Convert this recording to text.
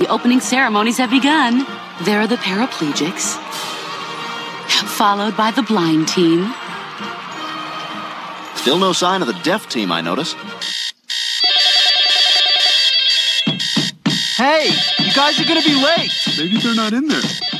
The opening ceremonies have begun. There are the paraplegics, followed by the blind team. Still no sign of the deaf team, I notice. Hey, you guys are gonna be late. Maybe they're not in there.